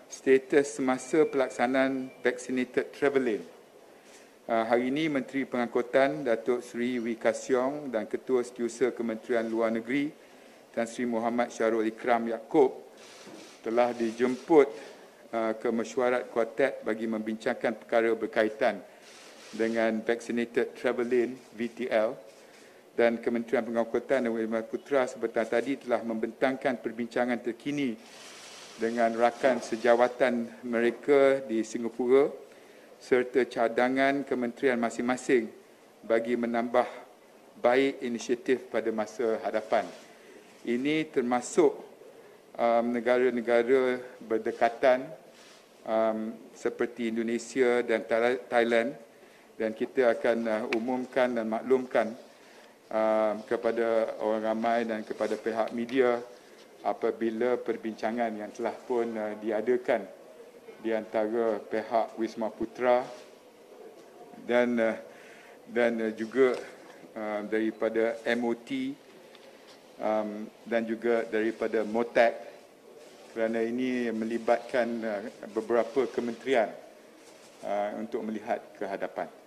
status semasa pelaksanaan vaccinated travelling. Hari ini Menteri Pengangkutan Datuk Seri dan Ketua Setiausaha Kementerian Luar Negeri Tan Sri Muhammad Syahrul Ikram Yaakob telah dijemput ke mesyuarat kuartet bagi membincangkan perkara berkaitan dengan vaccinated travelling VTL, dan Kementerian Pengangkutan dan Beberapa Putra sebentar tadi telah membentangkan perbincangan terkini dengan rakan sejawatan mereka di Singapura serta cadangan kementerian masing-masing bagi menambah baik inisiatif pada masa hadapan. Ini termasuk negara-negara berdekatan seperti Indonesia dan Thailand, dan kita akan umumkan dan maklumkan kepada orang ramai dan kepada pihak media apabila perbincangan yang telah pun diadakan di antara pihak Wisma Putra dan juga daripada MOT dan juga daripada MOTAC, kerana ini melibatkan beberapa kementerian untuk melihat ke hadapan.